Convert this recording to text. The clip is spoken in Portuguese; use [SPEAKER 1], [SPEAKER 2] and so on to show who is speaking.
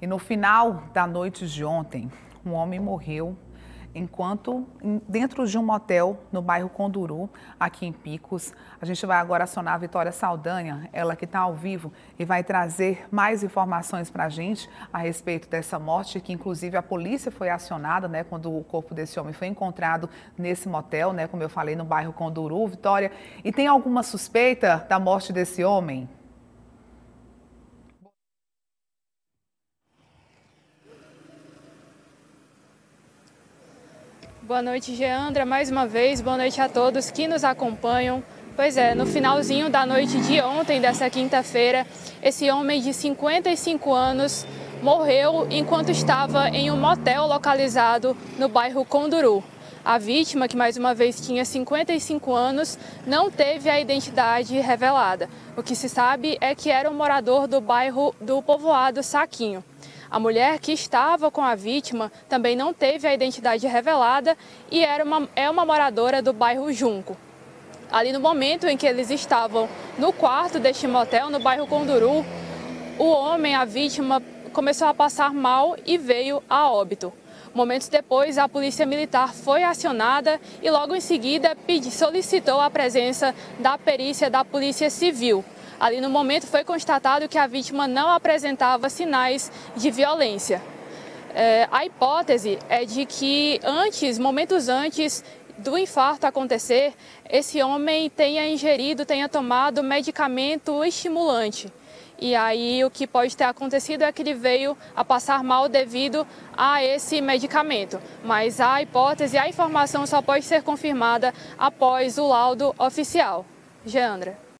[SPEAKER 1] E no final da noite de ontem, um homem morreu dentro de um motel no bairro Conduru, aqui em Picos. A gente vai agora acionar a Vitória Saldanha, ela que está ao vivo, e vai trazer mais informações para a gente a respeito dessa morte, que inclusive a polícia foi acionada, né, quando o corpo desse homem foi encontrado nesse motel, né, como eu falei, no bairro Conduru. Vitória, e tem alguma suspeita da morte desse homem?
[SPEAKER 2] Boa noite, Geandra, mais uma vez, boa noite a todos que nos acompanham. Pois é, no finalzinho da noite de ontem, dessa quinta-feira, esse homem de 55 anos morreu enquanto estava em um motel localizado no bairro Conduru. A vítima, que mais uma vez tinha 55 anos, não teve a identidade revelada. O que se sabe é que era um morador do bairro do povoado Saquinho. A mulher que estava com a vítima também não teve a identidade revelada e é uma moradora do bairro Junco. Ali no momento em que eles estavam no quarto deste motel, no bairro Conduru, o homem, a vítima, começou a passar mal e veio a óbito. Momentos depois, a polícia militar foi acionada e logo em seguida solicitou a presença da perícia da Polícia Civil. Ali no momento foi constatado que a vítima não apresentava sinais de violência. A hipótese é de que momentos antes do infarto acontecer, esse homem tenha tomado medicamento estimulante. E aí o que pode ter acontecido é que ele veio a passar mal devido a esse medicamento. Mas a hipótese, a informação só pode ser confirmada após o laudo oficial. Geandra.